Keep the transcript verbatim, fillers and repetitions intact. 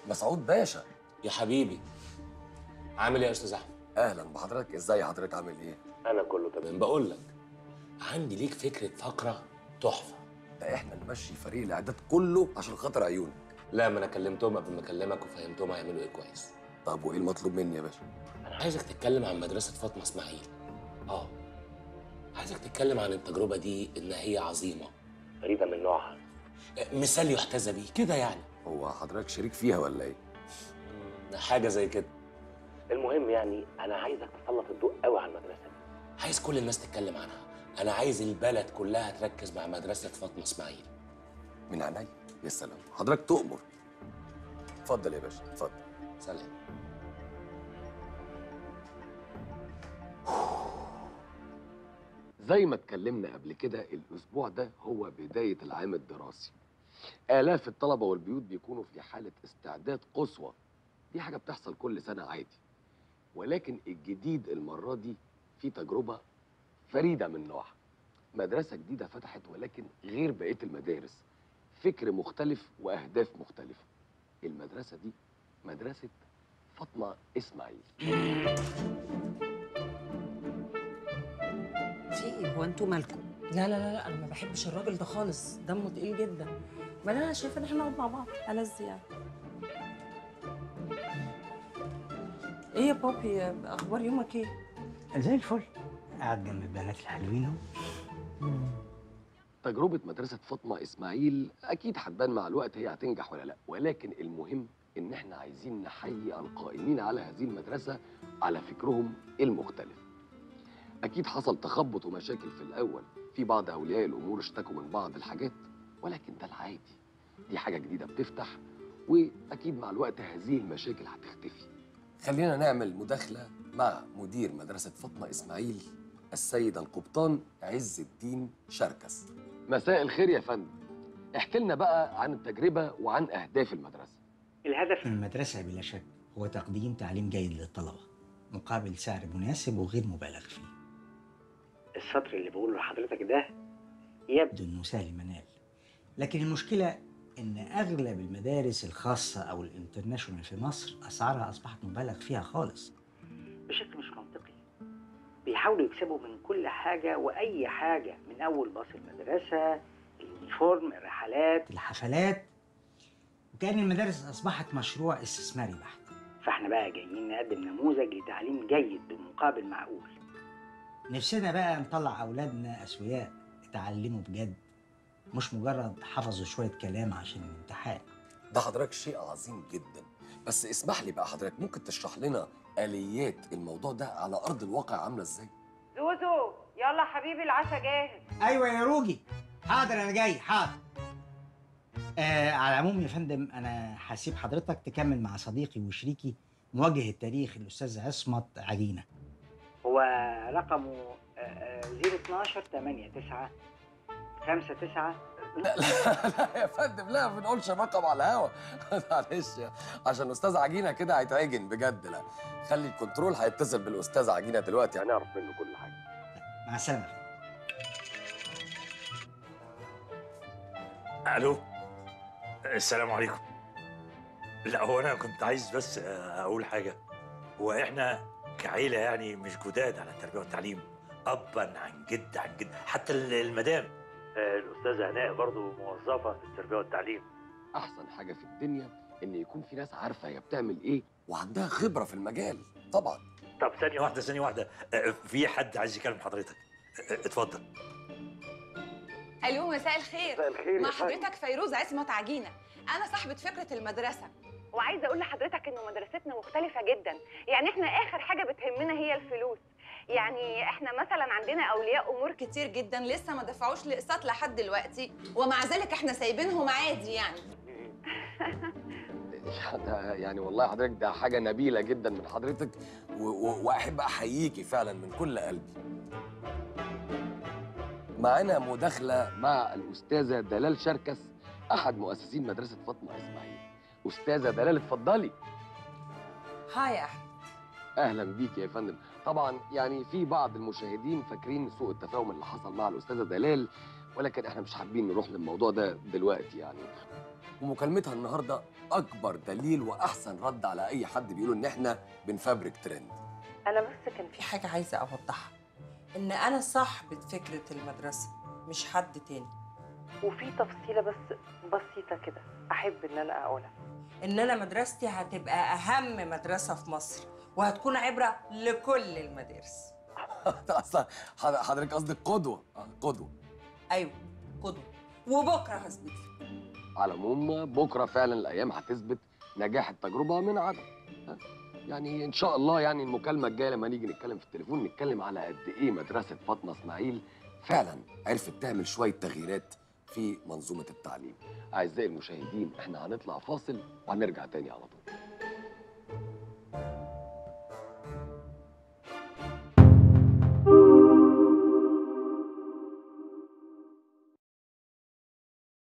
مسعود باشا. يا حبيبي، عامل ايه يا استاذ احمد؟ اهلا بحضرتك، ازاي حضرتك عامل ايه؟ انا كله تمام. بقول لك عندي ليك فكره فقره تحفه. ده احنا نمشي فريق الاعداد كله عشان خاطر عيونك. لا، ما انا كلمتهم قبل ما اكلمك وفهمتهم هيعملوا ايه كويس. طب وايه المطلوب مني يا باشا؟ انا عايزك تتكلم عن مدرسه فاطمه اسماعيل. اه عايزك تتكلم عن التجربه دي ان هي عظيمه، فريده من نوعها، مثال يحتذى بيه كده يعني. هو حضرتك شريك فيها ولا ايه؟ حاجه زي كده. المهم يعني انا عايزك تسلط الضوء قوي على المدرسه دي، عايز كل الناس تتكلم عنها. انا عايز البلد كلها تركز مع مدرسه فاطمه اسماعيل. من عينيا. يا سلام، حضرتك تؤمر. اتفضل يا باشا، اتفضل. سلام. زي ما اتكلمنا قبل كده، الاسبوع ده هو بدايه العام الدراسي. آلاف الطلبة والبيوت بيكونوا في حالة استعداد قصوى. دي حاجة بتحصل كل سنة عادي. ولكن الجديد المرة دي في تجربة فريدة من نوعها. مدرسة جديدة فتحت ولكن غير بقية المدارس. فكر مختلف وأهداف مختلفة. المدرسة دي مدرسة فاطمة إسماعيل. في ايه؟ هو انتوا مالكم؟ لا لا لا لا، انا ما بحبش الراجل ده خالص، دمه تقيل جدا. ما انا شايفه ان احنا نقعد مع بعض ألذ يعني. ايه يا بابي، اخبار يومك ايه؟ زي الفل، قاعد جنب البنات الحلوين اهو. تجربة مدرسة فاطمة إسماعيل أكيد هتبان مع الوقت هي هتنجح ولا لأ، ولكن المهم إن إحنا عايزين نحيي القائمين على هذه المدرسة على فكرهم المختلف. أكيد حصل تخبط ومشاكل في الأول، في بعض أولياء الأمور اشتكوا من بعض الحاجات، ولكن ده العادي. دي حاجة جديدة بتفتح، وأكيد مع الوقت هذه المشاكل هتختفي. خلينا نعمل مداخلة مع مدير مدرسة فاطمة إسماعيل السيد القبطان عز الدين شركس. مساء الخير يا فندم. احكي لنا بقى عن التجربة وعن أهداف المدرسة. الهدف من المدرسة بلا شك هو تقديم تعليم جيد للطلبة مقابل سعر مناسب وغير مبالغ فيه. السطر اللي بقوله لحضرتك ده يبدو انه سهل المنال، لكن المشكلة ان اغلب المدارس الخاصة او الانترناشونال في مصر اسعارها اصبحت مبالغ فيها خالص بشكل مش منطقي. بيحاولوا يكسبوا من كل حاجة واي حاجة، من اول باص المدرسة، اليونيفورم، الرحلات، الحفلات، وكأن المدارس اصبحت مشروع استثماري بحت. فاحنا بقى جايين نقدم نموذج لتعليم جيد بمقابل معقول. نفسنا بقى نطلع اولادنا اسوياء يتعلموا بجد، مش مجرد حفظوا شويه كلام عشان الامتحان. ده حضرتك شيء عظيم جدا، بس اسمح لي بقى حضرتك ممكن تشرح لنا آليات الموضوع ده على أرض الواقع عاملة إزاي؟ زوزو يلا حبيبي العشاء جاهز. ايوه يا روجي، حاضر انا جاي حاضر. آه على العموم يا فندم، انا هسيب حضرتك تكمل مع صديقي وشريكي موجه التاريخ الاستاذ عصمت عجينه. هو رقمه صفر اتناشر تمانية تسعة خمسة تسعة. لا لا لا يا فندم، لا ما بنقولش رقم على الهوا. معلش عشان أستاذ عجينة كده هيتعجن بجد. لا خلي الكنترول هيتصل بالأستاذ عجينة دلوقتي، هنعرف منه كل حاجة. مع السلامه. الو، السلام عليكم. لا هو انا كنت عايز بس اقول حاجه. هو احنا كعيله يعني مش جداد على التربيه والتعليم، ابا عن جد عن جد. حتى المدام الاستاذه هناء برضو موظفه في التربيه والتعليم. أحسن حاجة في الدنيا إن يكون في ناس عارفة هي بتعمل إيه وعندها خبرة في المجال طبعا. طب ثانيه واحده ثانيه واحده، في حد عايز يكلم حضرتك، اتفضل. الو، مساء الخير. مساء الخير. مع حضرتك فيروز عصمت عجينه، انا صاحبه فكره المدرسه، وعايزه اقول لحضرتك انه مدرستنا مختلفه جدا. يعني احنا اخر حاجه بتهمنا هي الفلوس. يعني احنا مثلا عندنا اولياء امور كتير جدا لسه ما دفعوش الاقساط لحد دلوقتي، ومع ذلك احنا سايبينهم عادي يعني. ده يعني والله حضرتك ده حاجة نبيلة جدا من حضرتك، وأحب أحييكي فعلا من كل قلبي. معانا مداخلة مع الأستاذة دلال شركس، أحد مؤسسين مدرسة فاطمة إسماعيل. أستاذة دلال اتفضلي. هاي يا احمد. أهلا بيك يا فندم. طبعا يعني في بعض المشاهدين فاكرين سوء التفاهم اللي حصل مع الأستاذة دلال، ولكن احنا مش حابين نروح للموضوع ده دلوقتي. يعني ومكالمتها النهارده اكبر دليل واحسن رد على اي حد بيقولوا ان احنا بنفبرك ترند. انا بس كان في حاجه عايزه اوضحها، ان انا صاحبه فكره المدرسه مش حد تاني. وفي تفصيله بس بسيطه كده احب ان انا اقولها، ان انا مدرستي هتبقى اهم مدرسه في مصر وهتكون عبره لكل المدارس. اصلا حضرتك قصدك قدوه. آه، قدوه. ايوه قدوه، وبكره هثبت لك. على العموم بكره فعلا الايام هتثبت نجاح التجربه من عدم. ها؟ يعني ان شاء الله يعني المكالمه الجايه لما نيجي نتكلم في التليفون نتكلم على قد ايه مدرسه فاطمه اسماعيل فعلا عرفت تعمل شويه تغييرات في منظومه التعليم. اعزائي المشاهدين احنا هنطلع فاصل وهنرجع تاني على طول.